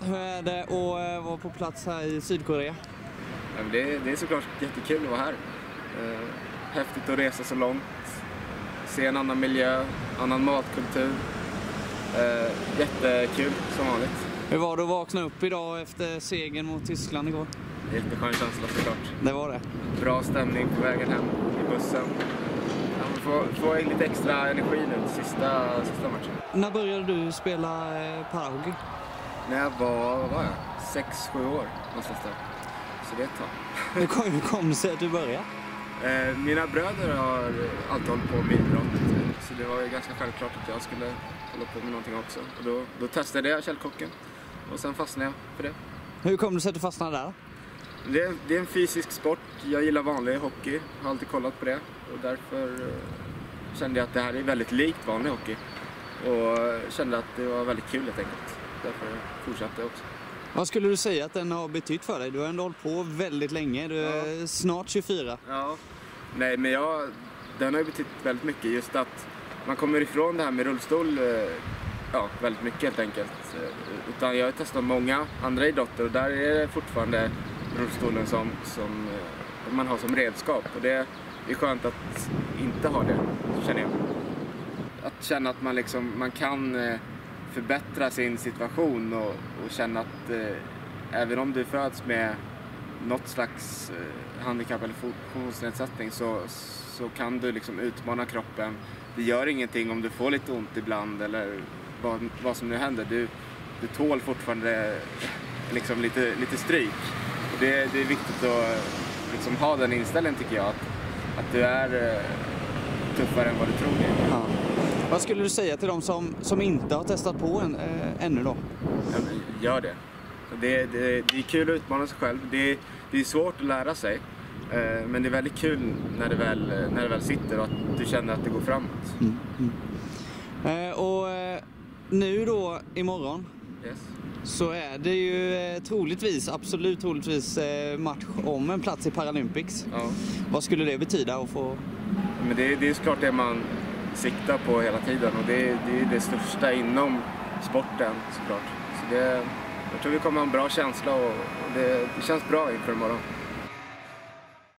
Hur är det att vara på plats här i Sydkorea? Ja, men det är såklart jättekul att vara här. Häftigt att resa så långt. Se en annan miljö, annan matkultur. Jättekul som vanligt. Hur var det att vakna upp idag efter segern mot Tyskland igår? Jätteskön känsla såklart. Det var det. Bra stämning på vägen hem i bussen. Ja, man får in lite extra energi nu sista matchen. När började du spela parahockey? När jag var 6-7 år någonstans där. Så det är ett tag. Hur kom det sig att du började? Mina bröder har alltid hållit på med idrott. Så det var ju ganska självklart att jag skulle hålla på med någonting också. Och då testade jag källkocken. Och sen fastnade jag för det. Hur kom det sig att du fastnade där? Det är en fysisk sport. Jag gillar vanlig hockey. Har alltid kollat på det. Och därför kände jag att det här är väldigt likt vanlig hockey. Och kände att det var väldigt kul helt enkelt. Därför fortsatte jag också. Vad skulle du säga att den har betytt för dig? Du har ändå hållit på väldigt länge. Du är snart 24. Ja. Nej, men den har ju betytt väldigt mycket. Just att man kommer ifrån det här med rullstol väldigt mycket helt enkelt. Utan jag har testat många andra idrotter och där är det fortfarande rullstolen som man har som redskap. Och det är skönt att inte ha det, känner jag. Att känna att man kan förbättra sin situation och känna att även om du föds med något slags handikapp eller funktionsnedsättning så kan du liksom utmana kroppen. Det gör ingenting om du får lite ont ibland eller vad som nu händer. Du tål fortfarande liksom lite stryk. Och det är viktigt att liksom ha den inställningen tycker jag. Att du är tuffare än vad du tror. Ja. Vad skulle du säga till de som inte har testat på ännu då? Ja, gör det. Det är kul att utmana sig själv. Det är svårt att lära sig. Men det är väldigt kul när det väl sitter och att du känner att det går framåt. Och nu då imorgon så är det ju absolut troligtvis match om en plats i Paralympics. Ja. Vad skulle det betyda att få? Men det är såklart det man siktar på hela tiden och det är det största inom sporten såklart. Så jag tror vi kommer ha en bra känsla och det känns bra inför imorgon.